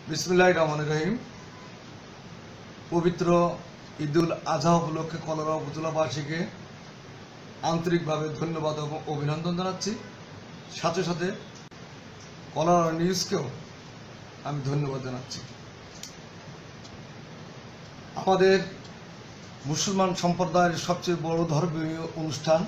বিসমিল্লাহির রহমানির রহিম। পবিত্র ঈদুল আজহা উপলক্ষে কলোরা উপজেলাবাসীকে আন্তরিকভাবে ধন্যবাদ ও অভিনন্দন জানাচ্ছি। সাথে সাথে কলোরা নিউজকেও আমি ধন্যবাদ জানাচ্ছি। আমাদের মুসলমান সম্প্রদায়ের সবচেয়ে বড় ধর্মীয় অনুষ্ঠান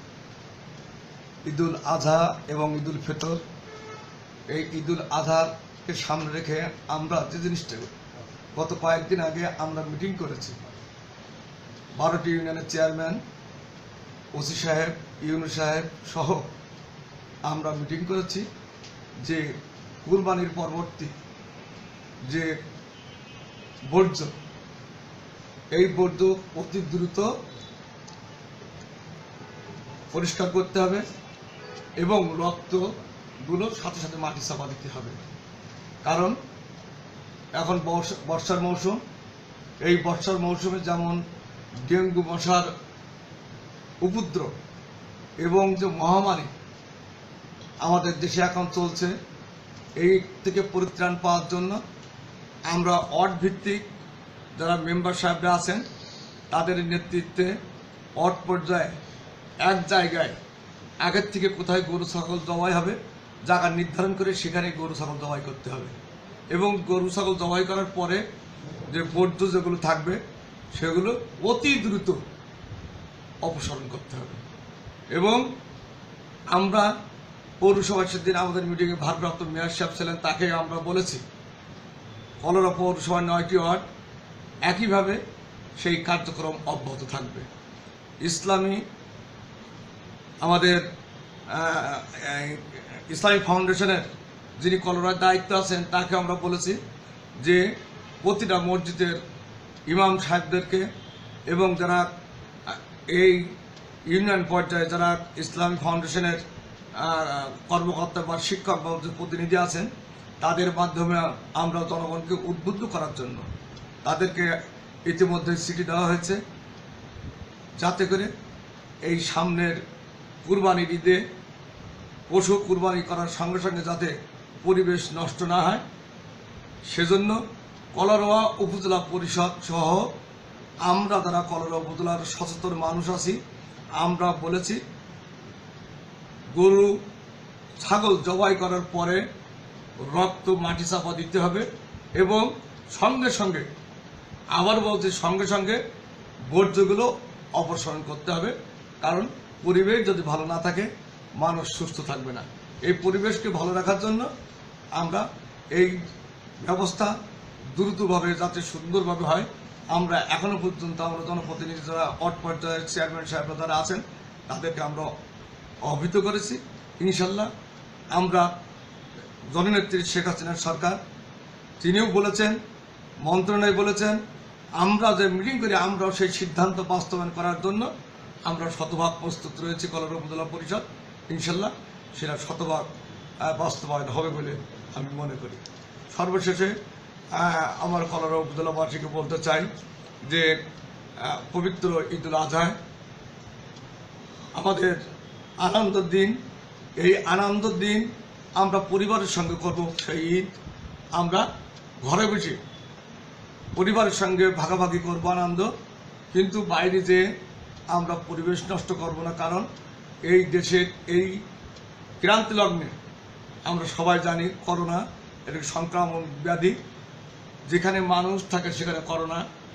ঈদুল আজহা এবং ঈদুল ফিতর। এই ঈদুল আজহাকে সামনে রেখে আমরা যে জিনিসটা গত কয়েকদিন আগে আমরা মিটিং করেছি, 12টি ইউনিয়নের চেয়ারম্যান, ওসি সাহেব, ইউনু সাহেব সহ আমরা মিটিং করেছি যে কুরবানির পরবর্তী যে বর্জ্য, এই বর্জ্য অতি দ্রুত পরিষ্কার করতে হবে এবং রক্তগুলো সাথে সাথে মাটি চাপা দিতে হবে। কারণ এখন বর্ষার মৌসুম, এই বর্ষার মৌসুমে যেমন ডেঙ্গু মশার উপদ্রব এবং যে মহামারী আমাদের দেশে এখন চলছে, এই থেকে পরিত্রাণ পাওয়ার জন্য আমরা ওয়ার্ড ভিত্তিক যারা মেম্বার সাহেবরা আছেন তাদের নেতৃত্বে ওয়ার্ড পর্যায়ে এক জায়গায় আগের থেকে কোথায় গরু ছাগল জবাই হবে জায়গা নির্ধারণ করে সেখানে গরু ছাগল জবাই করতে হবে এবং গরু ছাগল জবাই করার পরে যে বর্জ্য যেগুলো থাকবে সেগুলো অতি দ্রুত অপসারণ করতে হবে। এবং আমরা পৌরসভার সেদিন আমাদের মিটিংয়ে ভারপ্রাপ্ত মেয়র সাহেব ছিলেন, তাকে আমরা বলেছি কলোরা পৌরসভার 9টি ওয়ার্ড একইভাবে সেই কার্যক্রম অব্যাহত থাকবে। ইসলামী আমাদের ইসলামিক ফাউন্ডেশনের যিনি কলোরার দায়িত্ব আছেন তাকে আমরা বলেছি যে প্রতিটা মসজিদের ইমাম সাহেবদেরকে এবং যারা এই ইউনিয়ন পর্যায়ে যারা ইসলামিক ফাউন্ডেশনের কর্মকর্তা বা শিক্ষক বা প্রতিনিধি আছেন তাদের মাধ্যমে আমরা জনগণকে উদ্বুদ্ধ করার জন্য তাদেরকে ইতিমধ্যে চিঠি দেওয়া হয়েছে, যাতে করে এই সামনের কুরবানির ঈদে পশু কুরবানি করার সঙ্গে সঙ্গে যাতে পরিবেশ নষ্ট না হয়, সেজন্য কলোরা উপজেলা পরিষদ সহ আমরা যারা কলোরা উপজেলার সচেতন মানুষ আছি আমরা বলেছি গরু ছাগল জবাই করার পরে রক্ত মাটি চাপা দিতে হবে এবং সঙ্গে সঙ্গে আবার বলছি সঙ্গে সঙ্গে বর্জ্যগুলো অপসারণ করতে হবে। কারণ পরিবেশ যদি ভালো না থাকে মানুষ সুস্থ থাকবে না। এই পরিবেশকে ভালো রাখার জন্য আমরা এই ব্যবস্থা দ্রুতভাবে যাতে সুন্দরভাবে হয়, আমরা এখনো পর্যন্ত আমরা জনপ্রতিনিধি যারা ওয়ার্ড পর্যায়ের চেয়ারম্যান সাহেবরা যারা আছেন তাদেরকে আমরা অবহিত করেছি। ইনশাল্লাহ আমরা জননেত্রী শেখ হাসিনার সরকার তিনিও বলেছেন, মন্ত্রণালয় বলেছেন, আমরা যে মিটিং করি আমরাও সেই সিদ্ধান্ত বাস্তবায়ন করার জন্য আমরা শতভাগ প্রস্তুত রয়েছি। কলোরা উপজেলা পরিষদ ইনশাল্লাহ সেটা শতভাগ বাস্তবায়ন হবে বলে আমি মনে করি। সর্বশেষে আমার কলোরা উপজেলাবাসীকে বলতে চাই যে পবিত্র ঈদুল আজহায় আমাদের আনন্দের দিন, এই আনন্দের দিন আমরা পরিবারের সঙ্গে করব। সেই ঈদ আমরা ঘরে বসে পরিবারের সঙ্গে ভাগাভাগি করবো আনন্দ, কিন্তু বাইরে যে আমরা পরিবেশ নষ্ট করব না। কারণ এই দেশের এই ক্রান্তি লগ্নে আমরা সবাই জানি করোনা এটা সংক্রামক ব্যাধি, যেখানে মানুষ থাকে সেখানে করোনা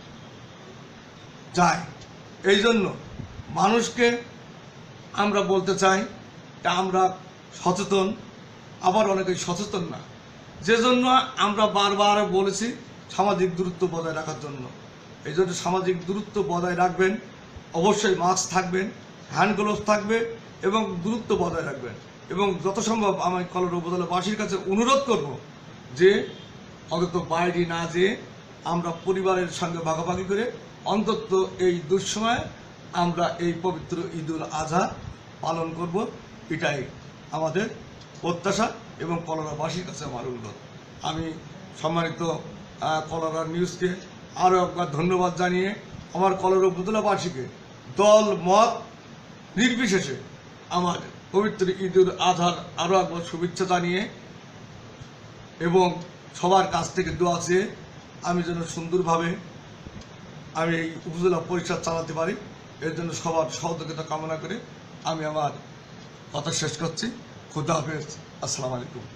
যায়। এই জন্য মানুষকে আমরা বলতে চাই যে আমরা সচেতন, আবার অনেকেই সচেতন না, যে জন্য আমরা বারবার বলেছি সামাজিক দূরত্ব বজায় রাখার জন্য। এই জন্য সামাজিক দূরত্ব বজায় রাখবেন, অবশ্যই মাস্ক থাকবেন, হ্যান্ড গ্লোভস থাকবে এবং দূরত্ব বজায় রাখবেন। এবং যত সম্ভব আমি কলোরা উপজেলাবাসীর কাছে অনুরোধ করব যে অন্তত বাইরে না যেয়ে আমরা পরিবারের সঙ্গে ভাগাভাগি করে অন্তত এই দুঃসময়ে আমরা এই পবিত্র ঈদুল আজহা পালন করব, এটাই আমাদের প্রত্যাশা এবং কলোরাবাসীর কাছে আমার অনুরোধ। আমি সম্মানিত কলোরা নিউজকে আরও একবার ধন্যবাদ জানিয়ে আমার কলোরা উপজেলাবাসীকে দল মত নির্বিশেষে আমার পবিত্র ঈদুল আজহার আরও একবার শুভেচ্ছা জানিয়ে এবং সবার কাছ থেকে দোয়া চেয়ে আমি যেন সুন্দরভাবে আমি এই উপজেলা পরিষদ চালাতে পারি, এর জন্য সবার সহযোগিতা কামনা করে আমি আমার কথা শেষ করছি। খুদা হাফেজ। আসসালামু আলাইকুম।